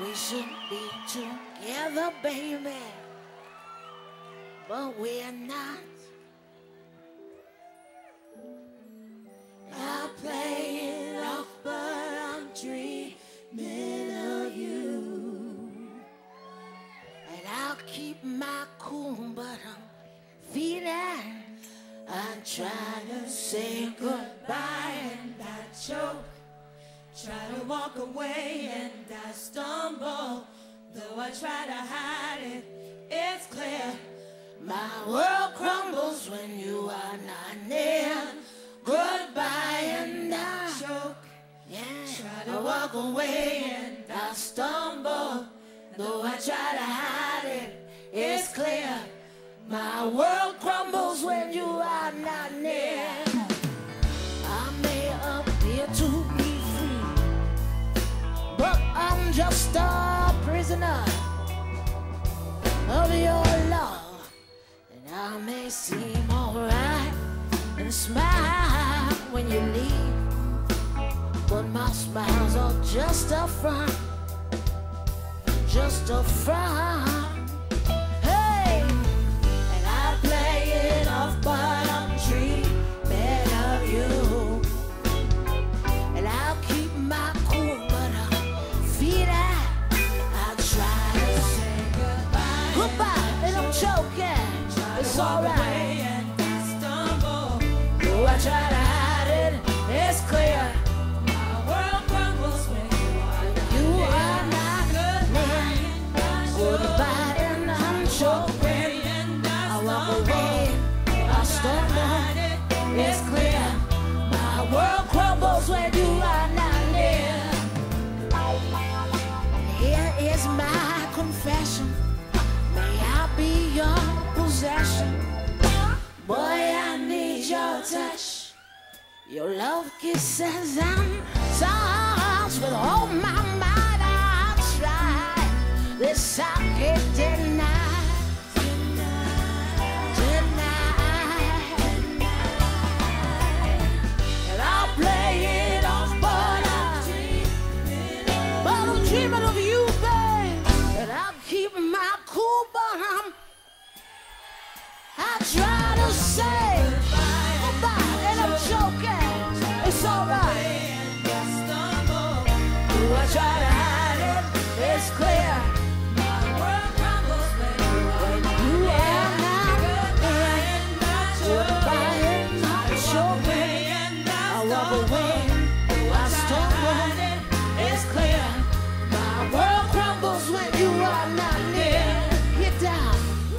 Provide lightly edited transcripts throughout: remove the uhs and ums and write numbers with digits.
We should be together, baby, but we're not. I play it off, but I'm dreaming of you. And I'll keep my cool, but I'm feeling. I try to say goodbye and I choke. Try to walk away and I stumble. Though I try to hide it, it's clear. My world crumbles when you are not near. Goodbye and I choke. Yeah. Try to walk away and I stumble. Though I try to hide it, it's clear. My world crumbles when you are not near. I may appear to be free, but I'm just a prisoner of your love. And I may seem alright and smile when you leave, but my smiles are just a front, just a front. Hey, and I play it off, but I'm dreaming of you. And I'll keep my cool, but I'm feeling. I try to say goodbye, goodbye, and I'm choking. It's alright. I try to hide it, it's clear. My world crumbles when you are not near. Goodbye and I'm choking. I walk away, I stumble, it's clear. My world crumbles when you are not near. Here is my confession. May I be your possession? Boy, I need your touch, your love, kisses and songs. With all my might I'll try. This I can't deny, and I'll play it off, but I'm dreaming of you, babe. And I'll keep my cool, but I try to say goodbye and I'm joking. It's alright. I try to hide it, it's clear. My world crumbles when you are not there. Goodbye and I'm joking. I walk away, I stumble. It's clear. My world crumbles when you are not near. Get down.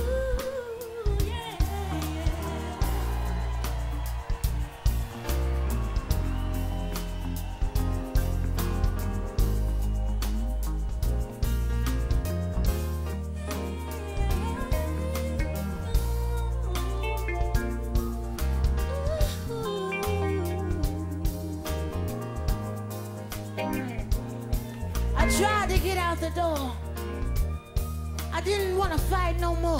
I tried to get out the door. I didn't want to fight no more.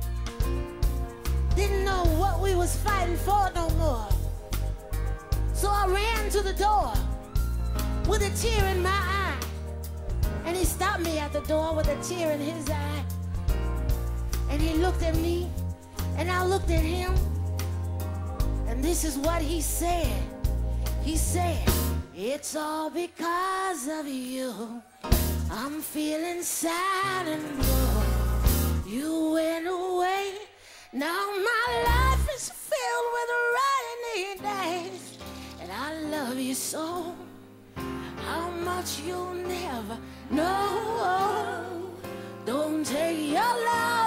Didn't know what we was fighting for no more. So I ran to the door with a tear in my eye. And he stopped me at the door with a tear in his eye. And he looked at me, and I looked at him. And this is what he said. He said, it's all because of you. I'm feeling sad and blue. You went away. Now my life is filled with rainy days. And I love you so. How much you'll never know. Don't take your love